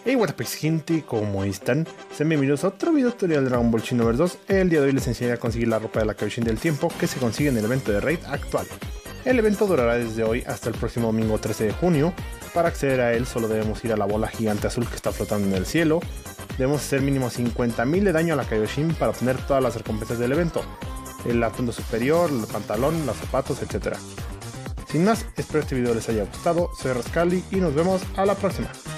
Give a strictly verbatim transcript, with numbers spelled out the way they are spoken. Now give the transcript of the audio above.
Hey, what up, gente, ¿cómo están? Sean bienvenidos a otro video tutorial de Dragon Ball Xenoverse dos. El día de hoy les enseñaré a conseguir la ropa de la Kaioshin del tiempo que se consigue en el evento de raid actual. El evento durará desde hoy hasta el próximo domingo trece de junio. Para acceder a él solo debemos ir a la bola gigante azul que está flotando en el cielo. Debemos hacer mínimo cincuenta mil de daño a la Kaioshin para obtener todas las recompensas del evento: el atuendo superior, el pantalón, los zapatos, etcétera. Sin más, espero este video les haya gustado. Soy Rascali y nos vemos a la próxima.